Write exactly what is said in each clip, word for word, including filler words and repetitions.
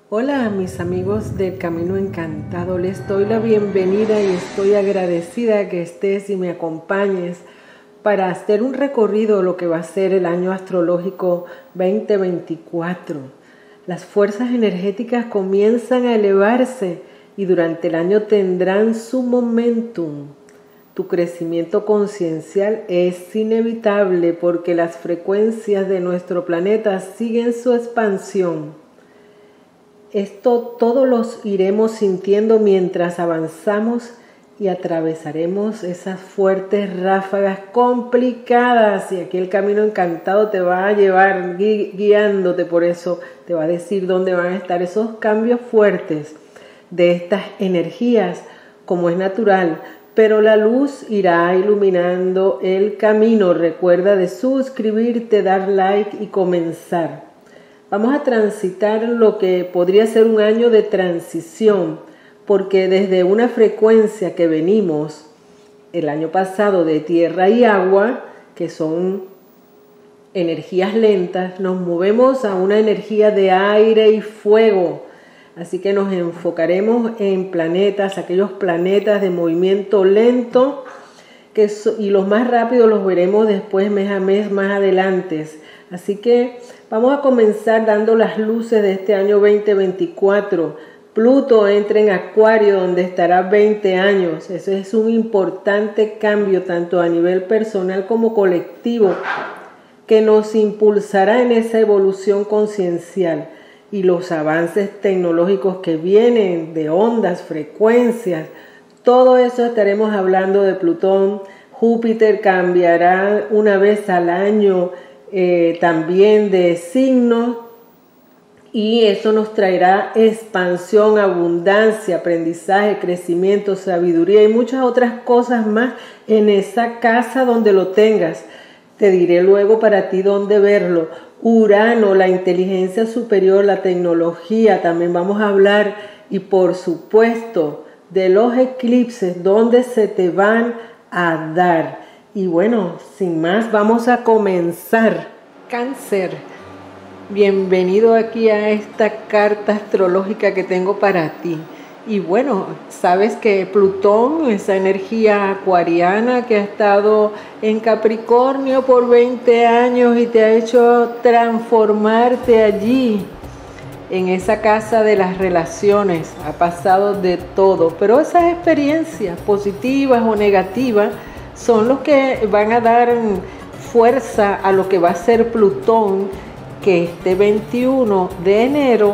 Hola mis amigos del Camino Encantado, les doy la bienvenida y estoy agradecida que estés y me acompañes para hacer un recorrido de lo que va a ser el año astrológico veinte veinticuatro. Las fuerzas energéticas comienzan a elevarse y durante el año tendrán su momentum. Tu crecimiento conciencial es inevitable porque las frecuencias de nuestro planeta siguen su expansión. Esto todos los iremos sintiendo mientras avanzamos y atravesaremos esas fuertes ráfagas complicadas. Y aquí el Camino Encantado te va a llevar gui guiándote, por eso te va a decir dónde van a estar esos cambios fuertes de estas energías, como es natural. Pero la luz irá iluminando el camino. Recuerda de suscribirte, dar like y comenzar. Vamos a transitar lo que podría ser un año de transición, porque desde una frecuencia que venimos el año pasado de tierra y agua, que son energías lentas, nos movemos a una energía de aire y fuego. Así que nos enfocaremos en planetas, aquellos planetas de movimiento lento, que so, y los más rápidos los veremos después mes a mes más adelante. Así que vamos a comenzar dando las luces de este año veinte veinticuatro. Pluto entra en Acuario, donde estará veinte años. Eso es un importante cambio, tanto a nivel personal como colectivo, que nos impulsará en esa evolución conciencial. Y los avances tecnológicos que vienen de ondas, frecuencias, todo eso estaremos hablando de Plutón. Júpiter cambiará una vez al año eh, también de signo, y eso nos traerá expansión, abundancia, aprendizaje, crecimiento, sabiduría y muchas otras cosas más en esa casa donde lo tengas. Te diré luego para ti dónde verlo. Urano, la inteligencia superior, la tecnología, también vamos a hablar, y por supuesto de los eclipses, donde se te van a dar. Y bueno, sin más, vamos a comenzar. Cáncer, bienvenido aquí a esta carta astrológica que tengo para ti. Y bueno, sabes que Plutón, esa energía acuariana que ha estado en Capricornio por veinte años y te ha hecho transformarte allí, en esa casa de las relaciones, ha pasado de todo. Pero esas experiencias positivas o negativas son los que van a dar fuerza a lo que va a ser Plutón, que este veintiuno de enero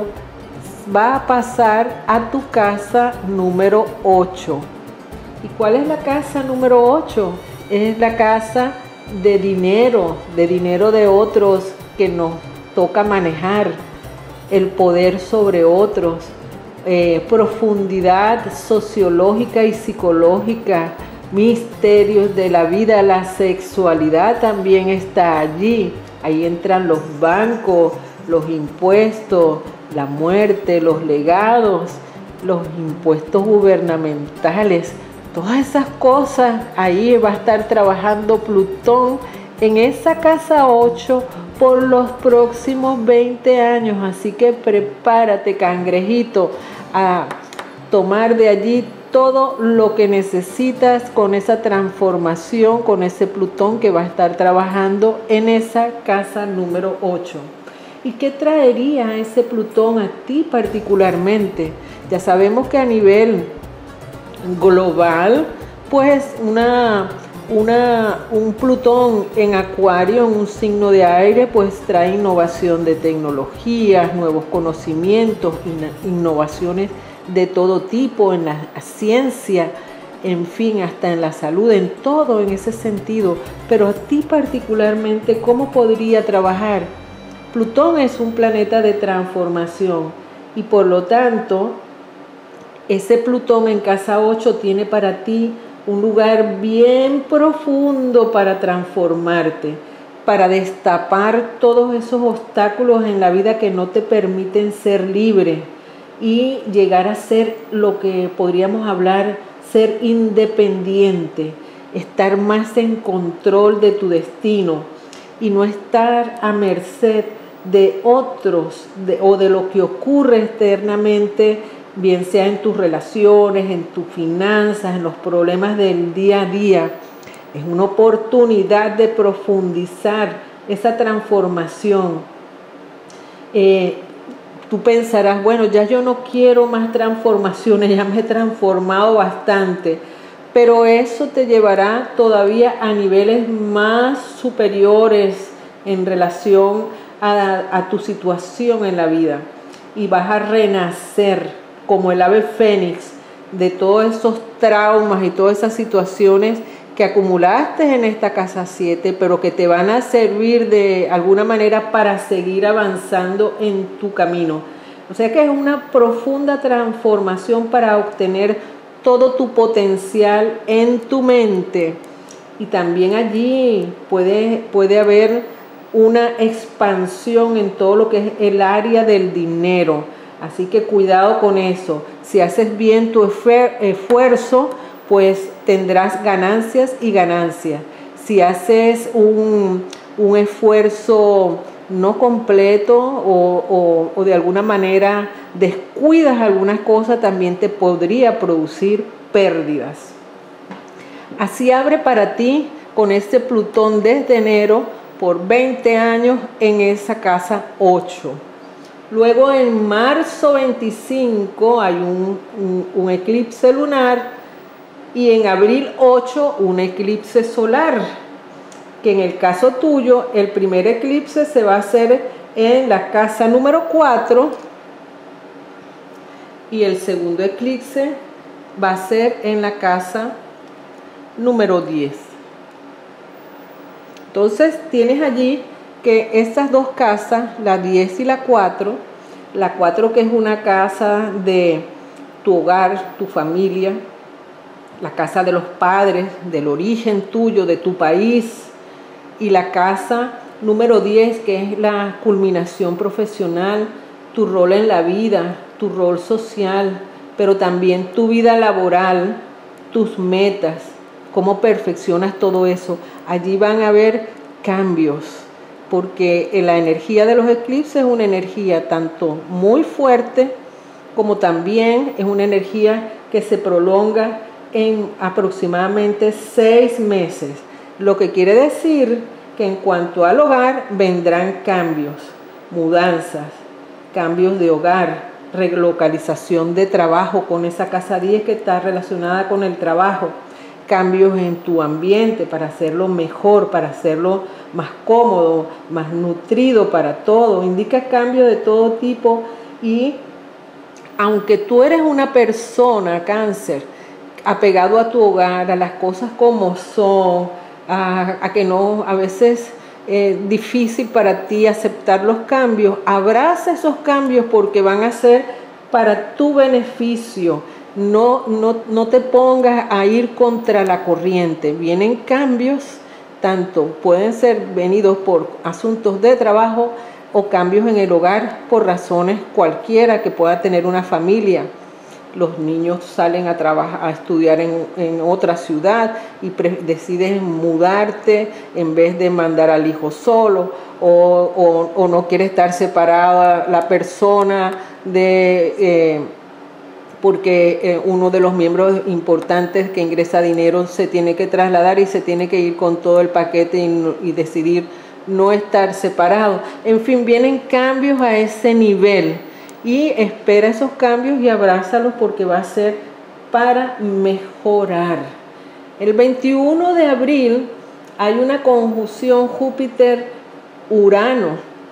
va a pasar a tu casa número ocho. ¿Y cuál es la casa número ocho? Es la casa de dinero, de dinero de otros que nos toca manejar, el poder sobre otros, eh, profundidad sociológica y psicológica, misterios de la vida, la sexualidad también está allí. Ahí entran los bancos, los impuestos, la muerte, los legados, los impuestos gubernamentales, todas esas cosas. Ahí va a estar trabajando Plutón en esa casa ocho por los próximos veinte años. Así que prepárate, cangrejito, a tomar de allí todo lo que necesitas con esa transformación, con ese Plutón que va a estar trabajando en esa casa número ocho. ¿Y qué traería ese Plutón a ti particularmente? Ya sabemos que a nivel global, pues una, una, un Plutón en Acuario, en un signo de aire, pues trae innovación de tecnologías, nuevos conocimientos, innovaciones de todo tipo en la ciencia, en fin, hasta en la salud, en todo en ese sentido. Pero a ti particularmente, ¿cómo podría trabajar? Plutón es un planeta de transformación y por lo tanto ese Plutón en casa ocho tiene para ti un lugar bien profundo para transformarte, para destapar todos esos obstáculos en la vida que no te permiten ser libre y llegar a ser lo que podríamos hablar, ser independiente, estar más en control de tu destino y no estar a merced de otros de, o de lo que ocurre externamente, bien sea en tus relaciones, en tus finanzas, en los problemas del día a día. Es una oportunidad de profundizar esa transformación. Eh, tú pensarás, bueno, ya yo no quiero más transformaciones, ya me he transformado bastante, pero eso te llevará todavía a niveles más superiores en relación a, a tu situación en la vida, y vas a renacer como el ave fénix de todos esos traumas y todas esas situaciones que acumulaste en esta casa siete, pero que te van a servir de alguna manera para seguir avanzando en tu camino. O sea que es una profunda transformación para obtener todo tu potencial en tu mente, y también allí puede, puede haber una expansión en todo lo que es el área del dinero. Así que cuidado con eso. Si haces bien tu esfuerzo, pues tendrás ganancias y ganancias. Si haces un, un esfuerzo no completo o, o, o de alguna manera descuidas algunas cosas, también te podría producir pérdidas. Así abre para ti con este Plutón desde enero por veinte años en esa casa ocho. Luego en marzo veinticinco hay un, un, un eclipse lunar, y en abril ocho un eclipse solar, que en el caso tuyo el primer eclipse se va a hacer en la casa número cuatro y el segundo eclipse va a ser en la casa número diez. Entonces tienes allí que estas dos casas, la diez y la cuatro, la cuatro que es una casa de tu hogar, tu familia, la casa de los padres, del origen tuyo, de tu país, y la casa número diez, que es la culminación profesional, tu rol en la vida, tu rol social, pero también tu vida laboral, tus metas, cómo perfeccionas todo eso. Allí van a haber cambios, porque la energía de los eclipses es una energía tanto muy fuerte como también es una energía que se prolonga en aproximadamente seis meses, lo que quiere decir que en cuanto al hogar vendrán cambios, mudanzas, cambios de hogar, relocalización de trabajo con esa casa diez que está relacionada con el trabajo, cambios en tu ambiente para hacerlo mejor, para hacerlo más cómodo, más nutrido para todo. Indica cambios de todo tipo, y aunque tú eres una persona, Cáncer, apegado a tu hogar, a las cosas como son, a, a que no, a veces es eh, difícil para ti aceptar los cambios, abraza esos cambios porque van a ser para tu beneficio. No, no, no te pongas a ir contra la corriente. Vienen cambios, tanto pueden ser venidos por asuntos de trabajo o cambios en el hogar por razones cualquiera que pueda tener una familia. Los niños salen a trabajar, a estudiar en, en otra ciudad y decides mudarte en vez de mandar al hijo solo, o, o, o no quiere estar separada la persona de... Eh, porque eh, uno de los miembros importantes que ingresa dinero se tiene que trasladar y se tiene que ir con todo el paquete y, y decidir no estar separado. En fin, vienen cambios a ese nivel, y espera esos cambios y abrázalos porque va a ser para mejorar. El veintiuno de abril hay una conjunción Júpiter-Urano,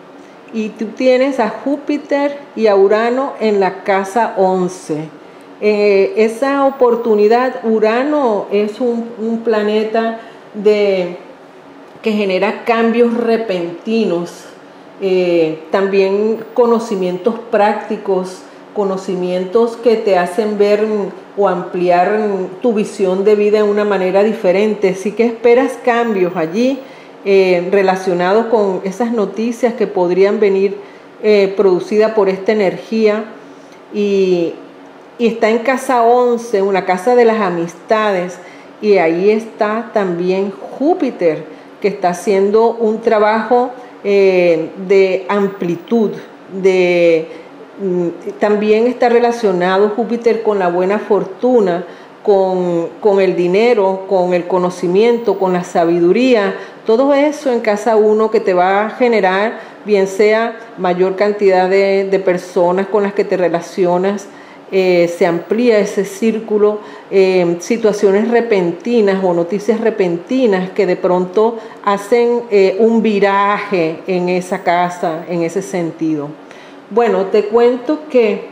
y tú tienes a Júpiter y a Urano en la casa once. Eh, esa oportunidad, Urano es un, un planeta de, que genera cambios repentinos, eh, también conocimientos prácticos, conocimientos que te hacen ver o ampliar tu visión de vida de una manera diferente. Así que esperas cambios allí eh, relacionados con esas noticias que podrían venir eh, producidas por esta energía. Y, y está en casa once, una casa de las amistades, y ahí está también Júpiter, que está haciendo un trabajo eh, de amplitud, de, también está relacionado Júpiter con la buena fortuna, con, con el dinero, con el conocimiento, con la sabiduría, todo eso en casa uno que te va a generar, bien sea mayor cantidad de, de personas con las que te relacionas, eh, se amplía ese círculo, eh, situaciones repentinas o noticias repentinas que de pronto hacen eh, un viraje en esa casa, en ese sentido. Bueno, te cuento que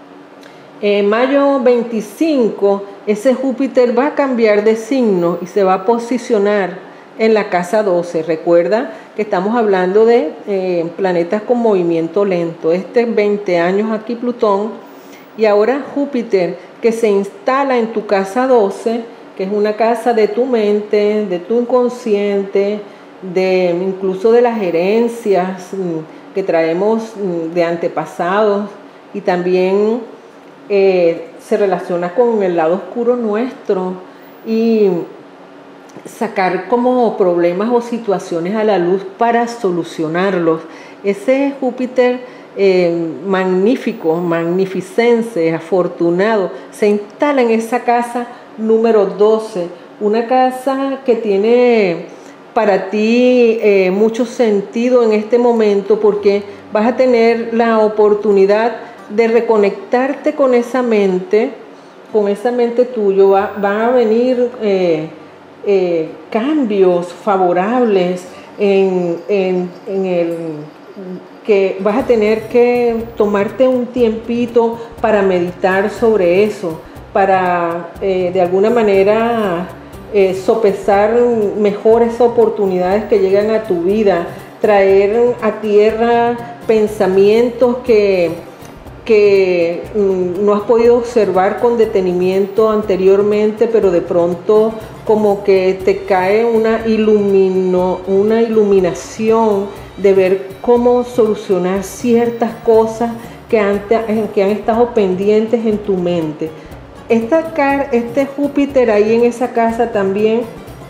en mayo veinticinco ese Júpiter va a cambiar de signo y se va a posicionar en la casa doce. Recuerda que estamos hablando de eh, planetas con movimiento lento. Este es veinte años aquí Plutón, y ahora Júpiter, que se instala en tu casa doce, que es una casa de tu mente, de tu inconsciente, de incluso de las herencias que traemos de antepasados, y también eh, se relaciona con el lado oscuro nuestro, y sacar como problemas o situaciones a la luz para solucionarlos. Ese Júpiter eh, magnífico, magnificense, afortunado, se instala en esa casa número doce, una casa que tiene para ti eh, mucho sentido en este momento, porque vas a tener la oportunidad de reconectarte con esa mente, con esa mente tuyo. Va, van a venir eh, eh, cambios favorables en, en, en el que vas a tener que tomarte un tiempito para meditar sobre eso, para eh, de alguna manera eh, sopesar mejor esas oportunidades que llegan a tu vida, traer a tierra pensamientos que, que mm, no has podido observar con detenimiento anteriormente, pero de pronto como que te cae una, ilumino, una iluminación de ver cómo solucionar ciertas cosas que, antes, que han estado pendientes en tu mente. Esta, este Júpiter ahí en esa casa también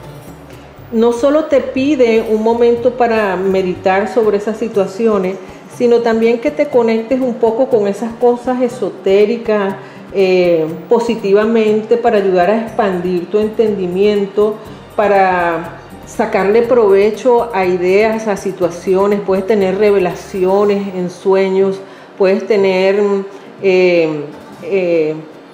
no solo te pide un momento para meditar sobre esas situaciones, sino también que te conectes un poco con esas cosas esotéricas eh, positivamente, para ayudar a expandir tu entendimiento, para sacarle provecho a ideas, a situaciones. Puedes tener revelaciones en sueños, puedes tener eh, eh,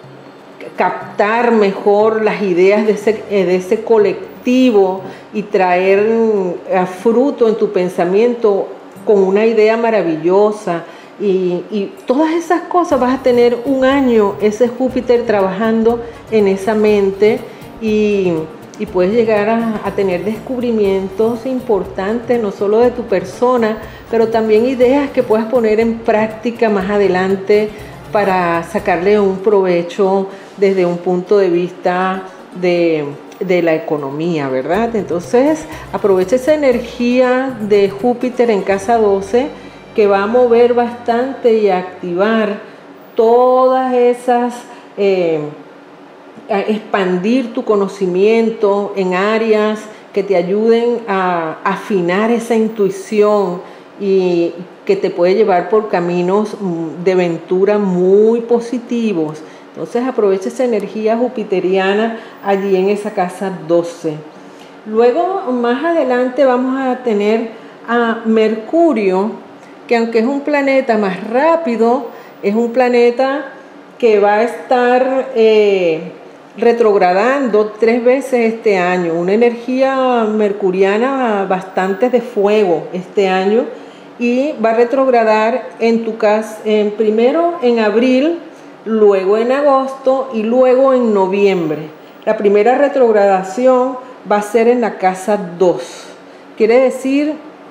captar mejor las ideas de ese, de ese colectivo y traer a fruto en tu pensamiento con una idea maravillosa, y, y todas esas cosas. Vas a tener un año ese Júpiter trabajando en esa mente, y, y puedes llegar a, a tener descubrimientos importantes, no solo de tu persona, pero también ideas que puedas poner en práctica más adelante para sacarle un provecho desde un punto de vista de, de la economía, ¿verdad? Entonces aprovecha esa energía de Júpiter en casa doce, que va a mover bastante y a activar todas esas, eh, a expandir tu conocimiento en áreas que te ayuden a afinar esa intuición, y que te puede llevar por caminos de aventura muy positivos. Entonces aprovecha esa energía jupiteriana allí en esa casa doce. Luego, más adelante, vamos a tener a Mercurio, que aunque es un planeta más rápido, es un planeta que va a estar eh, retrogradando tres veces este año. Una energía mercuriana bastante de fuego este año, y va a retrogradar en tu casa, en, primero en abril, luego en agosto y luego en noviembre. La primera retrogradación va a ser en la casa dos. Quiere decir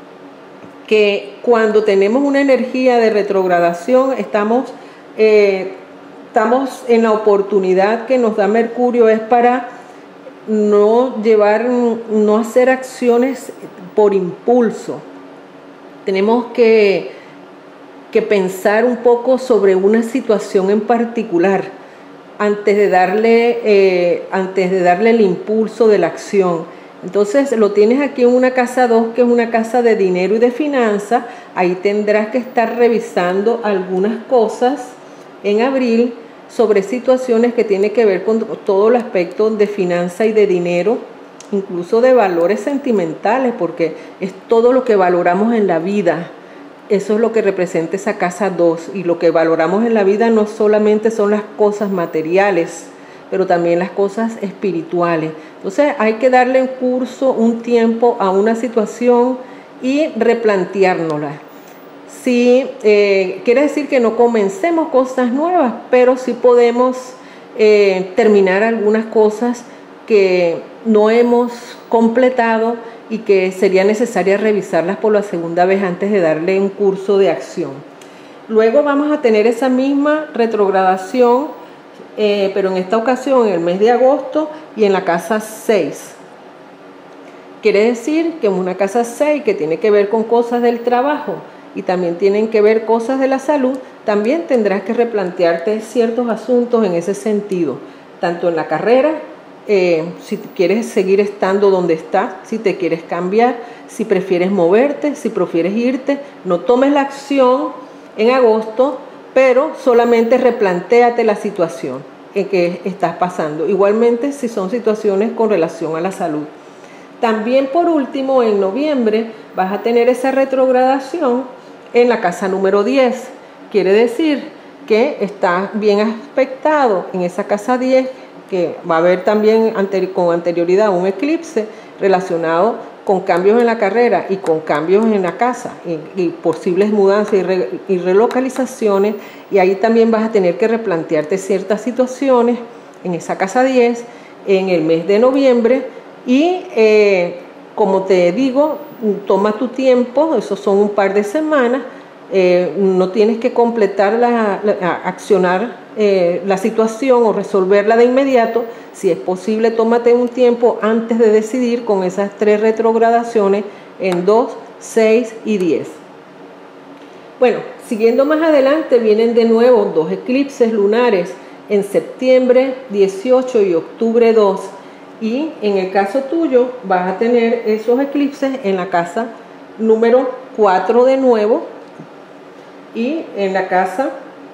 que cuando tenemos una energía de retrogradación, estamos, eh, estamos en la oportunidad que nos da Mercurio, es para no llevar, no hacer acciones por impulso. Tenemos que, que pensar un poco sobre una situación en particular antes de darle, eh, antes de darle el impulso de la acción. Entonces lo tienes aquí en una casa dos, que es una casa de dinero y de finanzas. Ahí tendrás que estar revisando algunas cosas en abril sobre situaciones que tienen que ver con todo el aspecto de finanza y de dinero, incluso de valores sentimentales, porque es todo lo que valoramos en la vida. Eso es lo que representa esa casa dos, y lo que valoramos en la vida no solamente son las cosas materiales, pero también las cosas espirituales. Entonces hay que darle un curso, un tiempo a una situación y replanteárnosla. Sí, eh, quiere decir que no comencemos cosas nuevas, pero sí podemos eh, terminar algunas cosas que no hemos completado y que sería necesaria revisarlas por la segunda vez antes de darle un curso de acción. Luego vamos a tener esa misma retrogradación, eh, pero en esta ocasión en el mes de agosto y en la casa seis. Quiere decir que en una casa seis, que tiene que ver con cosas del trabajo y también tienen que ver cosas de la salud, también tendrás que replantearte ciertos asuntos en ese sentido, tanto en la carrera, eh, si quieres seguir estando donde estás, si te quieres cambiar, si prefieres moverte, si prefieres irte. No tomes la acción en agosto, pero solamente replantéate la situación en que estás pasando. Igualmente si son situaciones con relación a la salud. También por último, en noviembre vas a tener esa retrogradación en la casa número diez. Quiere decir que está bien aspectado en esa casa diez, que va a haber también con anterioridad un eclipse relacionado con cambios en la carrera y con cambios en la casa y, y posibles mudanzas y, re, y relocalizaciones, y ahí también vas a tener que replantearte ciertas situaciones en esa casa diez en el mes de noviembre. Y eh, como te digo, toma tu tiempo, esos son un par de semanas, eh, no tienes que completar, la, la, accionar eh, la situación o resolverla de inmediato. Si es posible, tómate un tiempo antes de decidir con esas tres retrogradaciones en dos, seis y diez. Bueno, siguiendo más adelante vienen de nuevo dos eclipses lunares en septiembre dieciocho y octubre dos. Y en el caso tuyo vas a tener esos eclipses en la casa número cuatro de nuevo y en la casa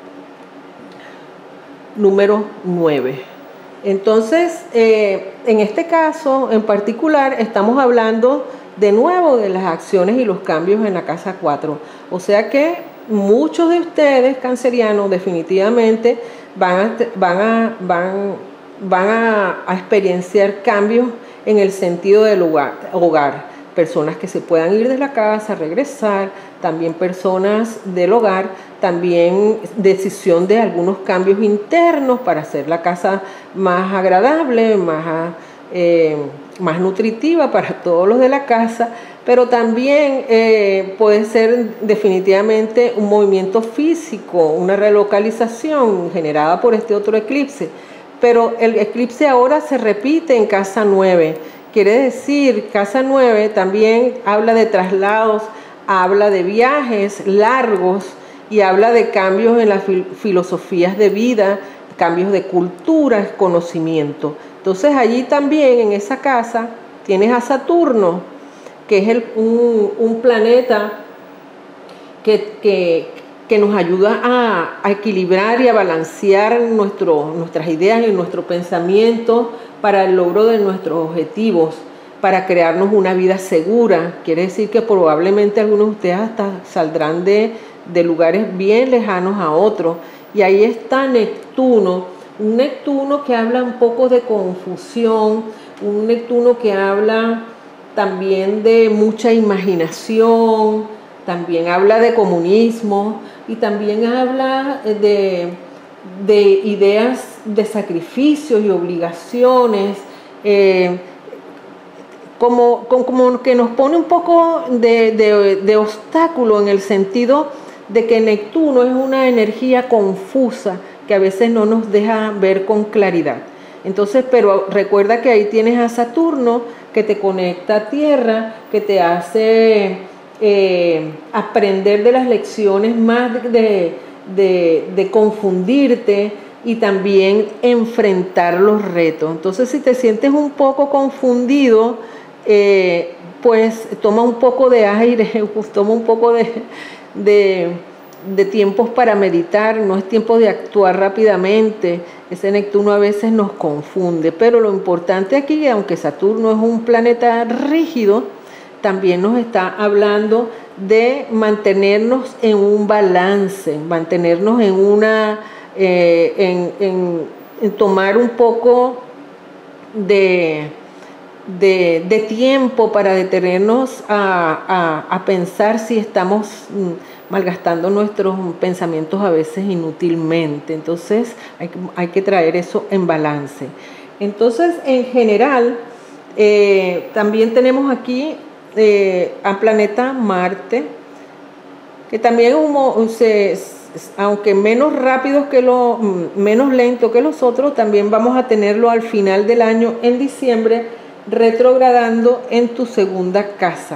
número nueve. Entonces, eh, en este caso en particular estamos hablando de nuevo de las acciones y los cambios en la casa cuatro. O sea que muchos de ustedes cancerianos definitivamente van a... Van a van, van a, a experienciar cambios en el sentido del hogar, hogar, personas que se puedan ir de la casa, regresar, también personas del hogar, también decisión de algunos cambios internos para hacer la casa más agradable, más, eh, más nutritiva para todos los de la casa, pero también eh, puede ser definitivamente un movimiento físico, una relocalización generada por este otro eclipse. Pero el eclipse ahora se repite en casa nueve. Quiere decir, casa nueve también habla de traslados, habla de viajes largos y habla de cambios en las filosofías de vida, cambios de cultura, conocimiento. Entonces allí también en esa casa tienes a Saturno, que es el, un, un planeta que... que que nos ayuda a, a equilibrar y a balancear nuestro, nuestras ideas y nuestro pensamiento para el logro de nuestros objetivos, para crearnos una vida segura. Quiere decir que probablemente algunos de ustedes hasta saldrán de, de lugares bien lejanos a otros. Y ahí está Neptuno, un Neptuno que habla un poco de confusión, un Neptuno que habla también de mucha imaginación, también habla de comunismo y también habla de, de ideas de sacrificios y obligaciones, eh, como, como, como que nos pone un poco de, de, de obstáculo en el sentido de que Neptuno es una energía confusa que a veces no nos deja ver con claridad. Entonces, pero recuerda que ahí tienes a Saturno que te conecta a Tierra, que te hace... Eh, aprender de las lecciones más de, de, de confundirte y también enfrentar los retos. Entonces, si te sientes un poco confundido, eh, pues toma un poco de aire, pues toma un poco de, de, de tiempos para meditar, no es tiempo de actuar rápidamente. Ese Neptuno a veces nos confunde, pero lo importante aquí, aunque Saturno es un planeta rígido, también nos está hablando de mantenernos en un balance, mantenernos en una, eh, en, en, en tomar un poco de, de, de tiempo para detenernos a, a, a pensar si estamos malgastando nuestros pensamientos a veces inútilmente. Entonces hay, hay que traer eso en balance. Entonces, en general, eh, también tenemos aquí Eh, al planeta Marte, que también humo, se, aunque menos rápido que lo, menos lento que los otros, también vamos a tenerlo al final del año, en diciembre, retrogradando en tu segunda casa.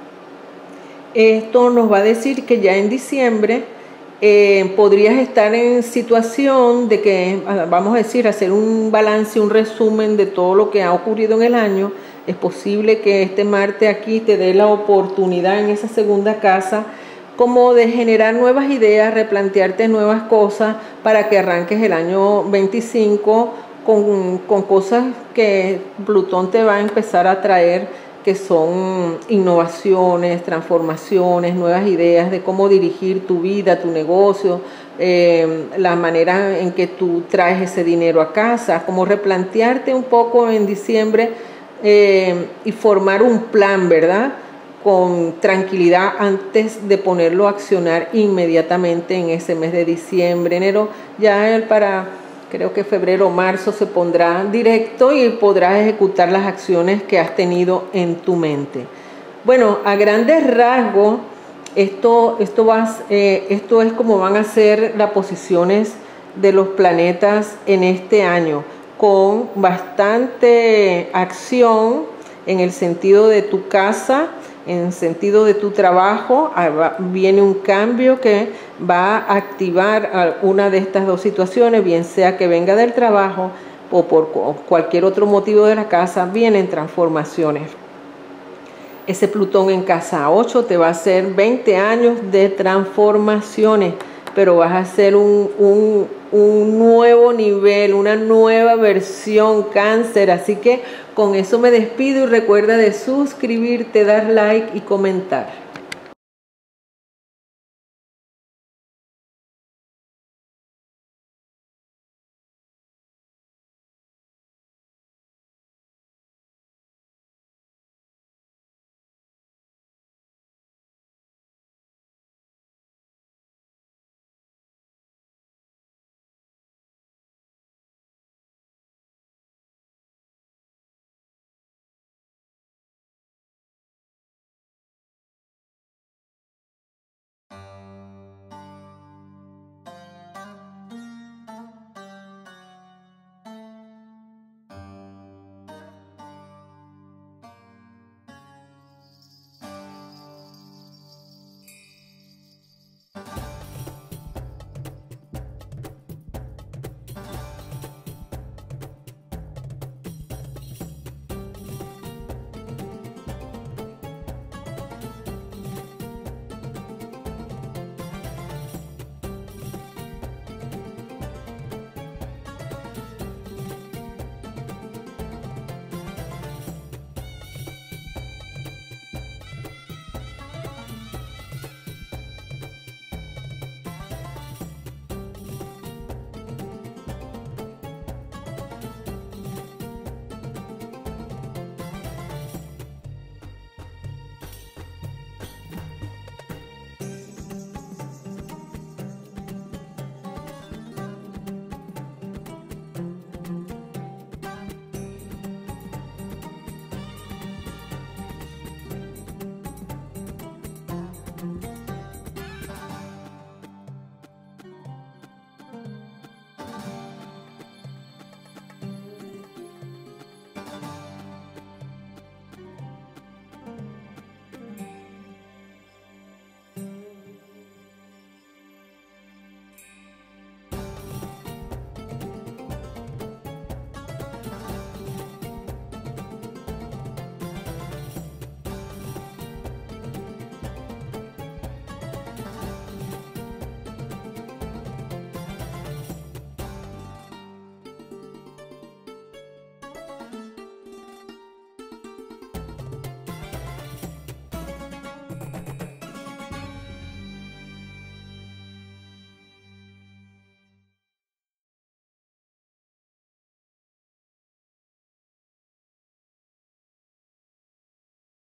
Esto nos va a decir que ya en diciembre eh, podrías estar en situación de que, vamos a decir, hacer un balance, un resumen de todo lo que ha ocurrido en el año. Es posible que este Marte aquí te dé la oportunidad en esa segunda casa como de generar nuevas ideas, replantearte nuevas cosas para que arranques el año veinticinco con, con cosas que Plutón te va a empezar a traer, que son innovaciones, transformaciones, nuevas ideas de cómo dirigir tu vida, tu negocio, eh, la manera en que tú traes ese dinero a casa, como replantearte un poco en diciembre. Eh, y formar un plan, ¿verdad? Con tranquilidad antes de ponerlo a accionar inmediatamente en ese mes de diciembre, enero, ya para, creo que febrero o marzo se pondrá directo y podrás ejecutar las acciones que has tenido en tu mente. Bueno, a grandes rasgos, esto, esto, va, eh, esto es como van a ser las posiciones de los planetas en este año, con bastante acción en el sentido de tu casa, en el sentido de tu trabajo. Viene un cambio que va a activar una de estas dos situaciones, bien sea que venga del trabajo o por cualquier otro motivo de la casa, vienen transformaciones. Ese Plutón en casa ocho te va a hacer veinte años de transformaciones, pero vas a hacer un, un, un nuevo nivel, una nueva versión Cáncer. Así que con eso me despido y recuerda de suscribirte, dar like y comentar.